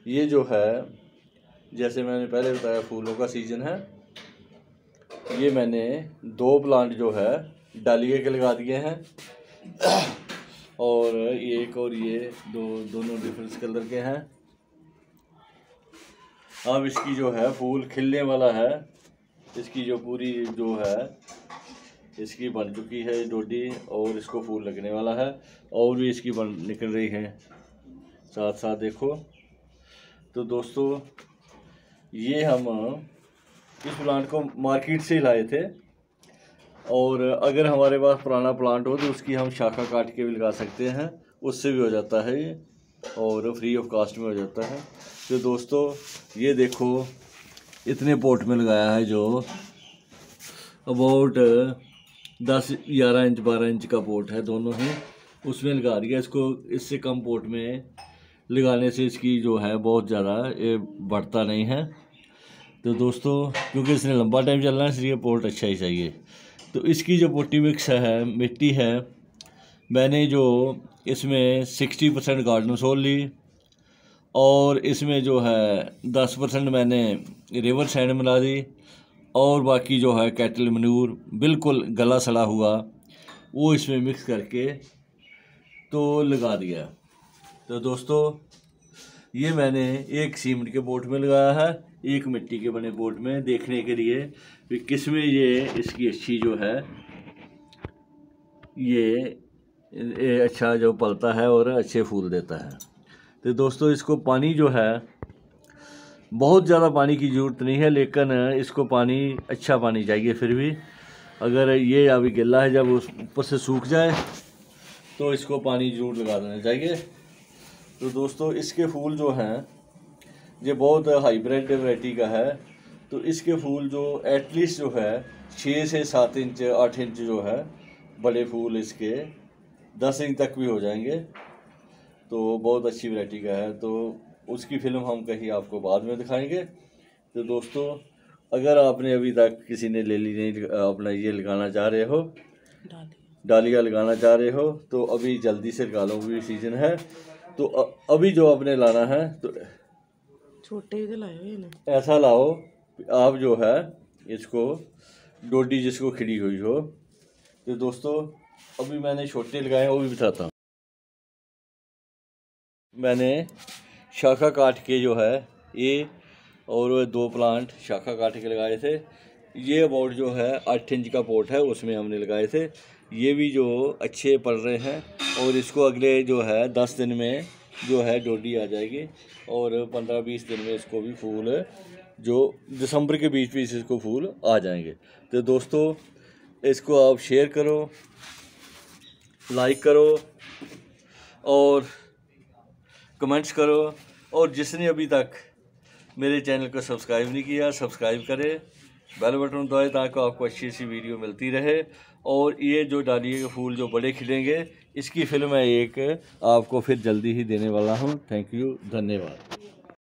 ये जो है, जैसे मैंने पहले बताया, फूलों का सीज़न है। ये मैंने 2 प्लांट जो है डालिए के लगा दिए हैं और एक और ये दोनों डिफरेंट कलर के हैं। अब इसकी जो है फूल खिलने वाला है। इसकी जो पूरी जो है इसकी बन चुकी है डोडी और इसको फूल लगने वाला है और भी इसकी बन निकल रही है साथ साथ, देखो। तो दोस्तों, ये हम इस प्लांट को मार्केट से लाए थे और अगर हमारे पास पुराना प्लांट हो तो उसकी हम शाखा काट के भी लगा सकते हैं, उससे भी हो जाता है ये और फ्री ऑफ कास्ट में हो जाता है। तो दोस्तों, ये देखो इतने पोट में लगाया है जो अबाउट 10, 11 इंच 12 इंच का पोट है, दोनों ही उसमें लगा दिया। इसको इससे कम पोट में लगाने से इसकी जो है बहुत ज़्यादा ये बढ़ता नहीं है। तो दोस्तों, क्योंकि इसने लंबा टाइम चलना है इसलिए पोट अच्छा ही चाहिए। तो इसकी जो पोटी मिक्स है, मिट्टी है, मैंने जो इसमें 60% गार्डन सोल ली और इसमें जो है 10% मैंने रिवर सैंड मिला दी और बाकी जो है कैटल मनूर बिल्कुल गला सड़ा हुआ वो इसमें मिक्स करके तो लगा दिया। तो दोस्तों, ये मैंने एक सीमेंट के पोट में लगाया है, एक मिट्टी के बने पोट में, देखने के लिए कि किस में ये इसकी अच्छी जो है ये अच्छा जो पलता है और अच्छे फूल देता है। तो दोस्तों, इसको पानी जो है बहुत ज़्यादा पानी की ज़रूरत नहीं है, लेकिन इसको पानी अच्छा पानी चाहिए। फिर भी अगर ये अभी गिल्ला है, जब उस ऊपर से सूख जाए तो इसको पानी ज़रूर लगा देना चाहिए। तो दोस्तों, इसके फूल जो हैं ये बहुत हाइब्रिड वैरायटी का है। तो इसके फूल जो एटलीस्ट जो है 6 से 7 इंच 8 इंच जो है बड़े फूल, इसके 10 इंच तक भी हो जाएंगे। तो बहुत अच्छी वैरायटी का है। तो उसकी फ़िल्म हम कहीं आपको बाद में दिखाएंगे। तो दोस्तों, अगर आपने अभी तक किसी ने ले ली नहीं, अपना ये लगाना चाह रहे हो, डालिया लगाना चाह रहे हो, तो अभी जल्दी से लगा लो, अभी सीज़न है। तो अभी जो आपने लाना है तो छोटे लाओ, ऐसा लाओ आप जो है इसको डोडी जिसको खिली हुई हो। तो दोस्तों, अभी मैंने छोटे लगाए हैं वो भी बताता हूँ। मैंने शाखा काट के जो है ये और 2 प्लांट शाखा काट के लगाए थे। ये अबाउट जो है 8 इंच का पोट है, उसमें हमने लगाए थे। ये भी जो अच्छे पड़ रहे हैं और इसको अगले जो है 10 दिन में जो है डोडी आ जाएगी और 15-20 दिन में इसको भी फूल जो दिसंबर के बीच इसको फूल आ जाएंगे। तो दोस्तों, इसको आप शेयर करो, लाइक करो और कमेंट्स करो, और जिसने अभी तक मेरे चैनल को सब्सक्राइब नहीं किया सब्सक्राइब करें, बेल बटन दबाएं ताकि आपको अच्छी सी वीडियो मिलती रहे। और ये जो डालिए के फूल जो बड़े खिलेंगे, इसकी फिल्म है एक, आपको फिर जल्दी ही देने वाला हूँ। थैंक यू, धन्यवाद।